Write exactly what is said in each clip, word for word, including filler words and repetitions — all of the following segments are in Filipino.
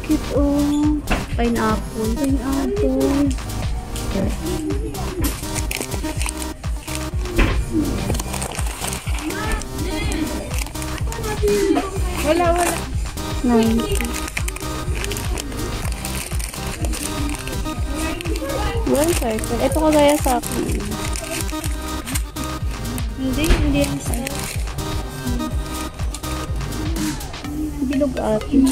cute oh. Pineapple. Pineapple. Wala, wala. ninety. One circle. Ito kagaya sa akin. Hindi, hindi yan sa bilog atin.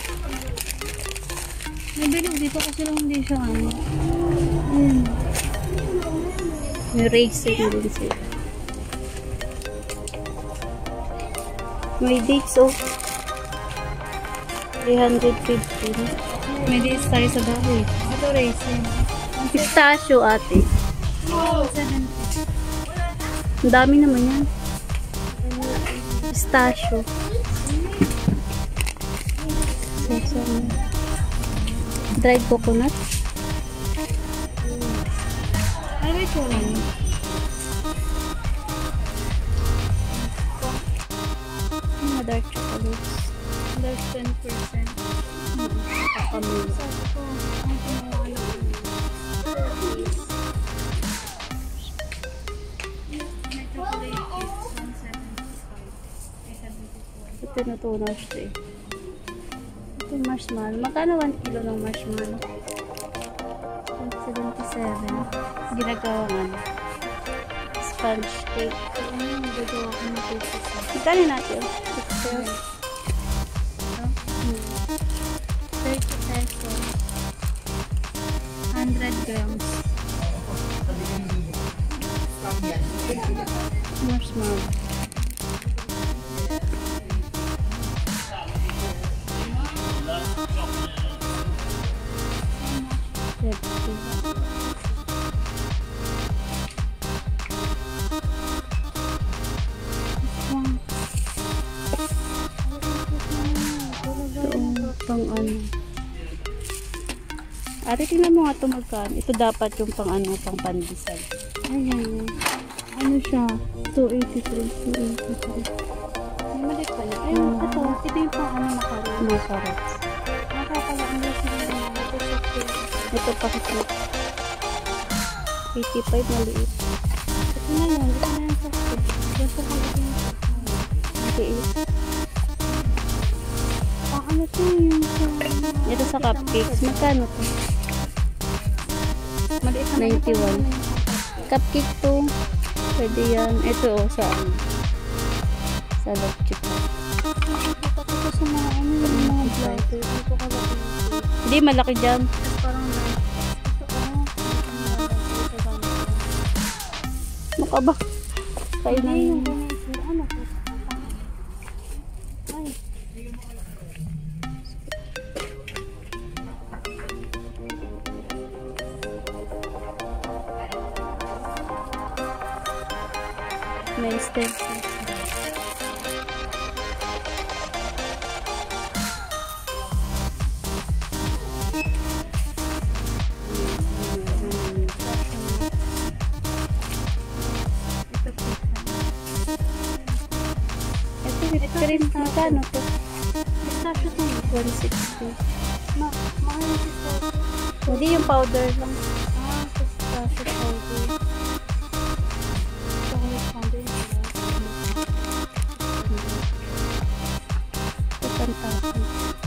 nabilog dito kasi lang hindi siya ano. Ayan. May racing din sila. May dates oh. three hundred fifty. May days tayo sa dahil. Ito racing. Pistachio ate. Ang dami naman yan. Pistachio. Sesame. Dried coconut. Ano ito lang? Mga dark chocolates. Less ten percent. Kakamil. Sabi ko, ang kinuha lang. May chocolate is one seventy-five. May seventy-four. Ito natunaw siya eh. Ito marshmallow. Magkano one kilo ng marshmallow? one seventy-seven. Ginagawang ano? Sponge cake. Ano yung gagawa ko ng cake? Magkano natin? six pesos. thirty pesos. one hundred grams. Marshmallow. Pang ano. Ate, tingnan mo nga ito magkano. Ito dapat yung pang ano, pang pandesal. Ayan. Ano siya? two eighty-three. two eighty-three. May mali pala. Ayun, Ah. ito. Ito yung pang ano makaroni. Macarons. Nakakalaan na sila ng mga ito sa cake. Ito pa kasi. eighty-five maliit. Ito na yun. Ito na yung sa cake. Ito pa ito yung eighty-eight. pang ano ito yung sa... Ito sa cupcakes. Magkano to? Maliit na ninety-one. Cupcake to. Pwede yan. Ito oh, sa ano. Sa love chip. Nakikita ko ito sa mga ano yung mga vlog. Ito ka ba ito? Hindi, malaki dyan. Tapos parang na... Ito oh. Mukha ba? Kayo na Hindi yun. yung ganito. Ano po? Ay. May steps. Ito, rin magkano to? Pistachio to yun. one sixty. Ma mahal yung pistachio. Hindi yung powder lang. Ah, pistachio powder. Chocolate powder yun sila. Ito pantapon.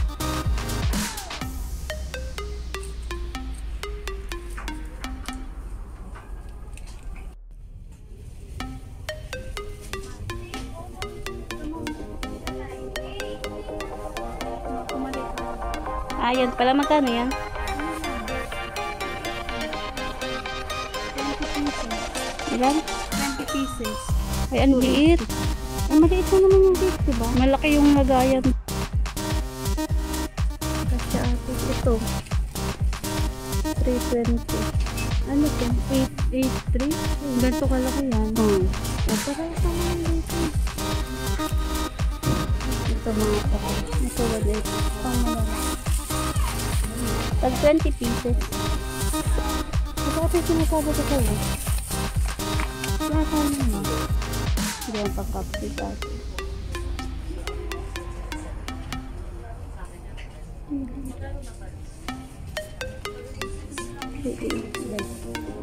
Ah, yan pala. Magkano yan? twenty pieces. Ilan? twenty pieces. Ay, ang liit. Ay, maliit na naman yung cake, diba? Malaki yung lagayan. Kasi ate, ito. three twenty. Ano to? eight eighty-three? Ganito kalaki yan. Hmm. O, para ito naman dito. Ito mga pako. Ito ulit. Pang malala. Tag twenty pieces. Ito ito yung sinasabi ko sa'yo. Lahat tayo naman. Hindi ang pang-cupcake ate. two eighty.